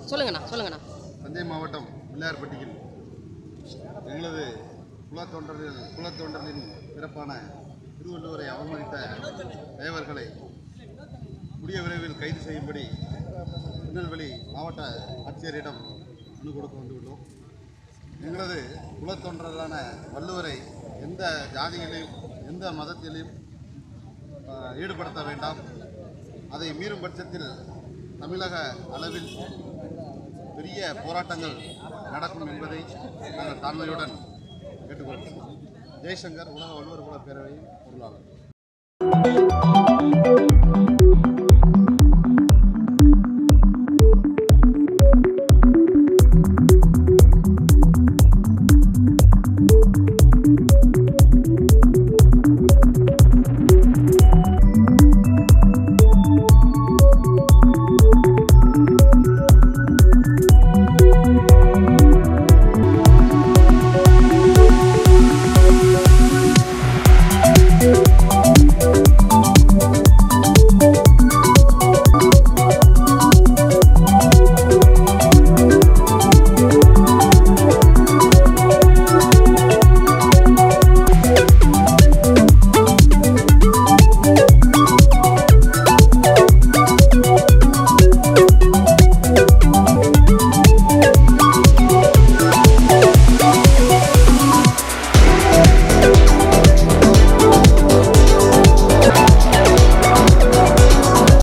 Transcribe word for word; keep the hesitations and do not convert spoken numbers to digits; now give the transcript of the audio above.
சொல்லுங்கண்ணா சொல்லுங்கண்ணா. தஞ்சை மாவட்டம் பிள்ளையார்பட்டியில் எங்களது குலத்தொண்டரில் குலத்தொண்டரின் பிறப்பான திருவள்ளுவரை அவமதித்த தேவர்களை கூடிய விரைவில் கைது செய்யும்படி திருநெல்வேலி மாவட்ட ஆட்சியரிடம் மனு கொடுக்க வந்துள்ளோம். எங்களது குலத்தொண்டரான வள்ளுவரை எந்த ஜாதியிலையும் எந்த மதத்திலையும் ஈடுபடுத்த வேண்டாம். அதை மீறும் பட்சத்தில் தமிழக அளவில் பெரிய போராட்டங்கள் நடக்கும் என்பதை நாங்கள் தாழ்மையுடன் கேட்டுக்கொள்கிறோம். ஜெய்சங்கர், உலக வள்ளுவர் குல பேரவையின் பொருளாளர்.